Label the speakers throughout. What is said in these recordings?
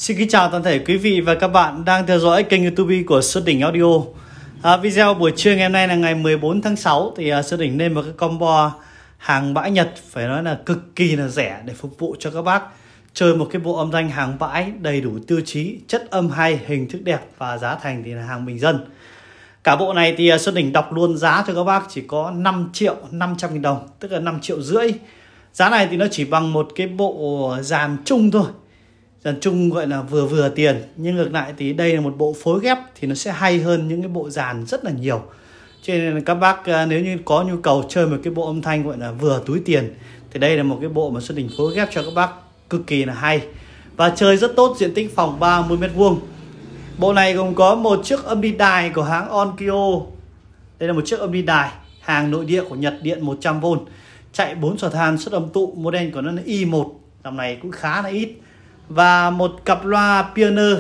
Speaker 1: Xin kính chào toàn thể quý vị và các bạn đang theo dõi kênh YouTube của Xuân Đỉnh Audio. Video buổi trưa ngày hôm nay là ngày 14 tháng 6 thì Xuân Đỉnh lên một cái combo hàng bãi Nhật phải nói là cực kỳ là rẻ để phục vụ cho các bác chơi một cái bộ âm thanh hàng bãi đầy đủ tiêu chí, chất âm hay, hình thức đẹp và giá thành thì là hàng bình dân. Cả bộ này thì Xuân Đỉnh đọc luôn giá cho các bác chỉ có 5.500.000 đồng, tức là 5,5 triệu. Giá này thì nó chỉ bằng một cái bộ dàn chung thôi. Dàn chung gọi là vừa vừa tiền. Nhưng ngược lại thì đây là một bộ phối ghép thì nó sẽ hay hơn những cái bộ dàn rất là nhiều. Cho nên là các bác nếu như có nhu cầu chơi một cái bộ âm thanh gọi là vừa túi tiền thì đây là một cái bộ mà Xuân Đỉnh phối ghép cho các bác cực kỳ là hay. Và chơi rất tốt, diện tích phòng 30m². Bộ này gồm có một chiếc âm đi đài của hãng Onkyo. Đây là một chiếc âm đi đài hàng nội địa của Nhật, điện 100V, chạy 4 xòa than, xuất âm tụ, model của nó là i1, dòng này cũng khá là ít. Và một cặp loa Pioneer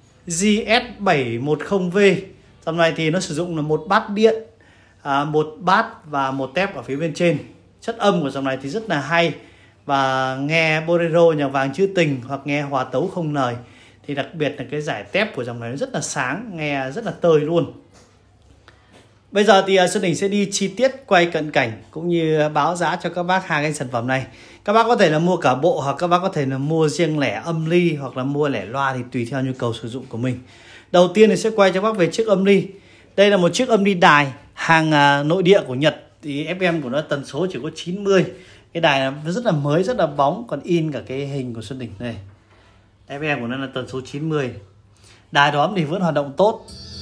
Speaker 1: GS710V. Dòng này thì nó sử dụng là một bát điện, một bát và một tép ở phía bên trên. Chất âm của dòng này thì rất là hay. Và nghe bolero, nhạc vàng trữ tình hoặc nghe hòa tấu không lời thì đặc biệt là cái giải tép của dòng này rất là sáng, nghe rất là tơi luôn. Bây giờ thì Xuân Đỉnh sẽ đi chi tiết quay cận cảnh cũng như báo giá cho các bác hai cái sản phẩm này. Các bác có thể là mua cả bộ hoặc các bác có thể là mua riêng lẻ âm ly hoặc là mua lẻ loa thì tùy theo nhu cầu sử dụng của mình. Đầu tiên thì sẽ quay cho các bác về chiếc âm ly. Đây là một chiếc âm ly đài hàng nội địa của Nhật, thì FM của nó tần số chỉ có 90. Cái đài nó rất là mới, rất là bóng, còn in cả cái hình của Xuân Đỉnh này. FM của nó là tần số 90. Đài đó thì vẫn hoạt động tốt.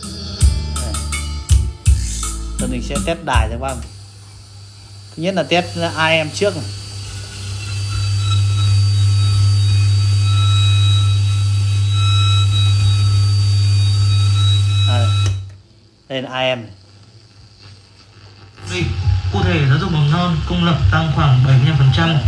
Speaker 1: Xuân Đỉnh sẽ test đài cho các bác. Thứ nhất là test AM trước này. Đây là AM này.
Speaker 2: Đây, cụ thể giáo dục mầm non công lập tăng khoảng 75%.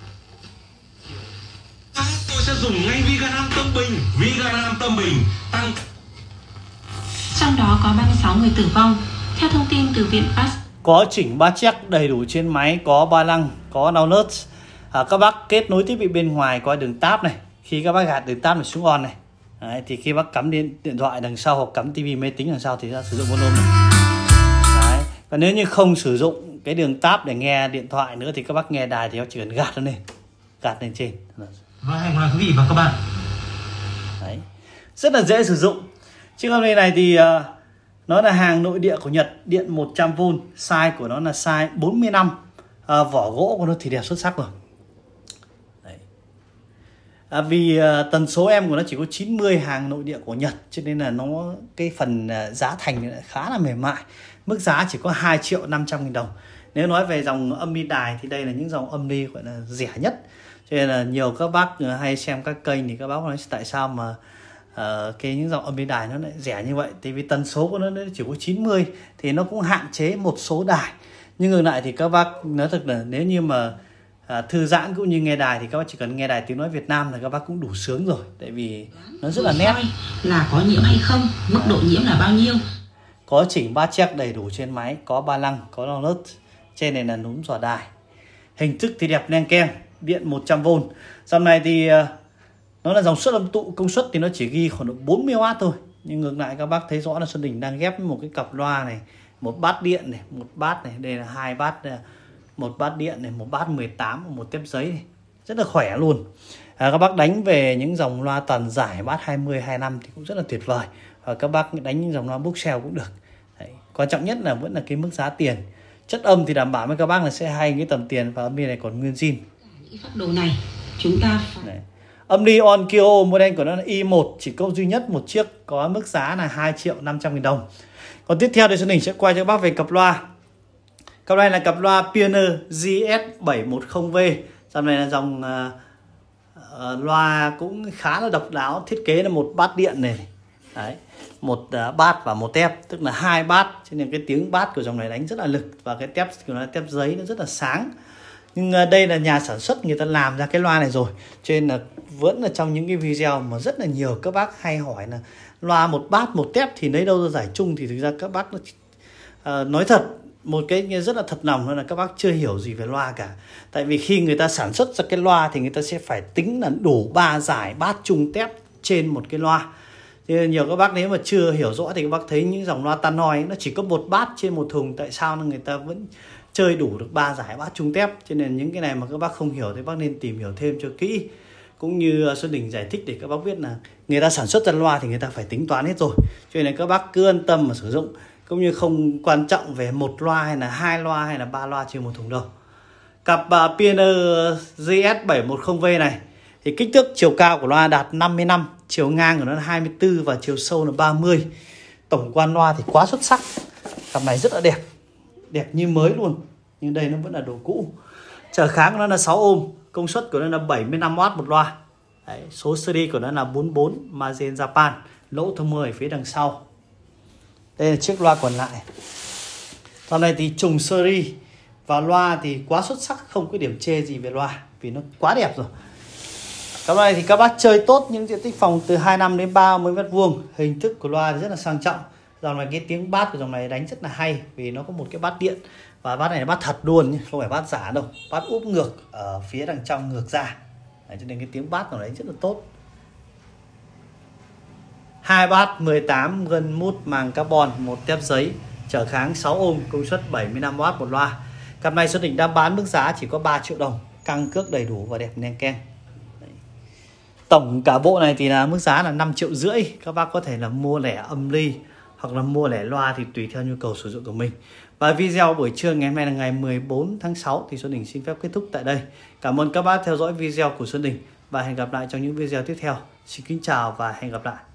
Speaker 3: Tôi sẽ dùng ngay Viganam Tâm Bình. Viganam Tâm Bình tăng.
Speaker 4: Trong đó có 36 người tử vong. Theo thông tin từ Viện Pasteur.
Speaker 1: Có chỉnh bát check đầy đủ trên máy, có ba lăng, có download. Các bác kết nối thiết bị bên ngoài có đường tab này. Khi các bác gạt đường tab này xuống on này. Đấy, thì khi bác cắm điện thoại đằng sau hoặc cắm tivi máy tính đằng sau thì sẽ sử dụng volume này. Đấy. Còn nếu như không sử dụng cái đường tab để nghe điện thoại nữa thì các bác nghe đài thì chỉ cần gạt nó lên, gạt lên trên.
Speaker 2: Và hẹn gặp lại quý vị và các bạn.
Speaker 1: Đấy. Rất là dễ sử dụng. Chiếc âm này thì nó là hàng nội địa của Nhật, điện 100V, size của nó là size 45. Vỏ gỗ của nó thì đẹp xuất sắc rồi. Vì tần số em của nó chỉ có 90, hàng nội địa của Nhật, cho nên là nó cái phần giá thành khá là mềm mại. Mức giá chỉ có 2.500.000 đồng. Nếu nói về dòng âm ly đài thì đây là những dòng âm ly gọi là rẻ nhất. Cho nên là nhiều các bác hay xem các kênh thì các bác nói tại sao mà những dòng âm ly đài nó lại rẻ như vậy. Thì vì tần số của nó chỉ có 90 thì nó cũng hạn chế một số đài. Nhưng ngược lại thì các bác nói thật là nếu như mà thư giãn cũng như nghe đài thì các bác chỉ cần nghe đài tiếng nói Việt Nam là các bác cũng đủ sướng rồi, tại vì nó rất là nét.
Speaker 4: Là có nhiễm hay không, mức độ nhiễm là bao nhiêu.
Speaker 1: Có chỉnh bát check đầy đủ trên máy, có ba lăng, có download. Trên này là núm dò đài. Hình thức thì đẹp len keng, điện 100V. Dòng này thì nó là dòng xuất âm tụ, công suất thì nó chỉ ghi khoảng độ 40W thôi. Nhưng ngược lại các bác thấy rõ là Xuân Đỉnh đang ghép một cái cặp loa này, một bát điện này, một bát này, đây là hai bát, một bát điện này, một bát 18 và một tép giấy này. Rất là khỏe luôn. Các bác đánh về những dòng loa tần giải bát 20, 25 thì cũng rất là tuyệt vời. Và các bác đánh những dòng loa bookshelf cũng được. Đấy. Quan trọng nhất là vẫn là cái mức giá tiền. Chất âm thì đảm bảo với các bác là sẽ hay cái tầm tiền, và âm ly này còn nguyên zin.
Speaker 4: Những phác đồ này chúng ta phải...
Speaker 1: Âm ly Onkyo, model của nó là i1, chỉ có duy nhất một chiếc, có mức giá là 2.500.000 đồng. Còn tiếp theo thì Xuân Đỉnh sẽ quay cho các bác về cặp loa. Cặp này là cặp loa Pioneer GS710V. Dòng này là dòng loa cũng khá là độc đáo. Thiết kế là một bát điện này. Đấy. Một bát và một tép, tức là hai bát. Cho nên cái tiếng bát của dòng này đánh rất là lực. Và cái tép của nó là tép giấy, nó rất là sáng. Nhưng đây là nhà sản xuất người ta làm ra cái loa này rồi. Cho nên là vẫn là trong những cái video mà rất là nhiều các bác hay hỏi là loa một bát một tép thì lấy đâu ra giải chung. Thì thực ra các bác nói thật, một cái rất là thật lòng là các bác chưa hiểu gì về loa cả. Tại vì khi người ta sản xuất ra cái loa thì người ta sẽ phải tính là đủ 3 giải bát chung tép trên một cái loa. Thì nhiều các bác nếu mà chưa hiểu rõ thì các bác thấy những dòng loa Tannoy nó chỉ có một bát trên một thùng, tại sao người ta vẫn chơi đủ được 3 giải bát trung tép. Cho nên những cái này mà các bác không hiểu thì bác nên tìm hiểu thêm cho kỹ, cũng như Xuân Đình giải thích để các bác biết là người ta sản xuất ra loa thì người ta phải tính toán hết rồi. Cho nên các bác cứ yên tâm mà sử dụng, cũng như không quan trọng về một loa hay là 2 loa hay là 3 loa trên một thùng đâu. Cặp Pioneer GS710V này thì kích thước chiều cao của loa đạt 55, chiều ngang của nó là 24 và chiều sâu là 30. Tổng quan loa thì quá xuất sắc. Cặp này rất là đẹp, đẹp như mới luôn, nhưng đây nó vẫn là đồ cũ. Trở kháng của nó là 6 ohm, công suất của nó là 75W một loa. Đấy, số series của nó là 44 Made in Japan, lỗ thông hơi ở phía đằng sau. Đây là chiếc loa còn lại. Dòng này thì trùng series và loa thì quá xuất sắc, không có điểm chê gì về loa vì nó quá đẹp rồi. Cái này thì các bác chơi tốt những diện tích phòng từ 25 đến 30 m². Hình thức của loa thì rất là sang trọng. Dòng này cái tiếng bass của dòng này đánh rất là hay vì nó có một cái bass điện, và bass này là bass thật luôn nhé, không phải bass giả đâu. Bass úp ngược ở phía đằng trong ngược ra. Đấy, cho nên cái tiếng bass của nó đánh rất là tốt. 2 bass 18 gân mút màng carbon, một tép giấy, trở kháng 6 ohm, công suất 75W một loa. Cặp này Xuân Đình đang bán mức giá chỉ có 3 triệu đồng, căng cước đầy đủ và đẹp len keng. Tổng cả bộ này thì là mức giá là 5,5 triệu. Các bác có thể là mua lẻ âm ly hoặc là mua lẻ loa thì tùy theo nhu cầu sử dụng của mình. Và video buổi trưa ngày hôm nay là ngày 14 tháng 6 thì Xuân Đình xin phép kết thúc tại đây. Cảm ơn các bác theo dõi video của Xuân Đình và hẹn gặp lại trong những video tiếp theo. Xin kính chào và hẹn gặp lại.